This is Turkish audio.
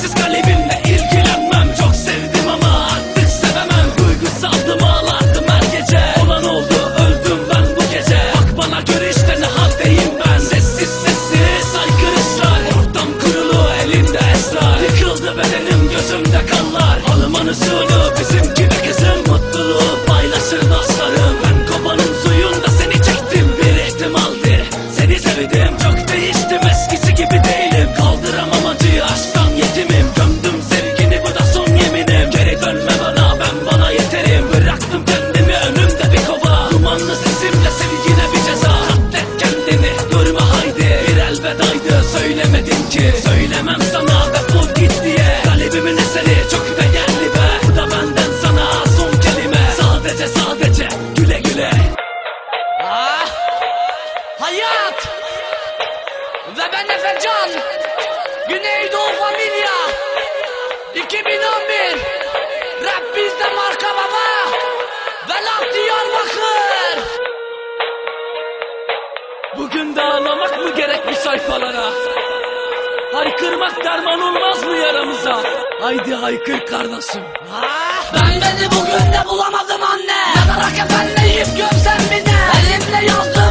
sensiz kalbimle ilgilenmem. Çok sevdim ama artık sevemem. Duygusaldım, ağlardım her gece. Olan oldu, öldüm ben bu gece. Bak bana göre işte ne haldeyim ben. Sessiz sessiz aykırı ısrar. Ortam kurulu, elimde esrar. Yıkıldı bedenim, gözümde kanlar. Alman usulü bizimki be kızım. Mutluluğu paylaşır dostlarım. Ben kovanın suyunda seni çektim. Bir ihtimaldi, seni sevdim. Çok değiştim, eskisi gibi değilim. Kaldıramam acıyı, aşktan yetimim. Gömdüm sevgini, bu da son yeminim. Geri dönme bana, ben bana yeterim. Bıraktım kendimi önümde bir kova. Dumanlı sesimle sevgine bir ceza. Katlet kendini, durma haydi. Bir elvedaydı, söylemedin ki. Söylemem sana defol git diye. Kalbimin eseri çok değerli be. Bu da benden sana son kelime. Sadece güle güle. Ah, hayat ve ben Efecan, Güneydoğu Familya 2011. Rap bizde marka baba. Velat Diyarbakır. Bugün de ağlamak mı gerek bu sayfalara? Haykırmak derman olmaz mı yaramıza? Haydi haykır kardeşim. Ben beni bugün de bulamadım anne. Yanarak efendim yiyip gömsem mi ne? Elimle yazdım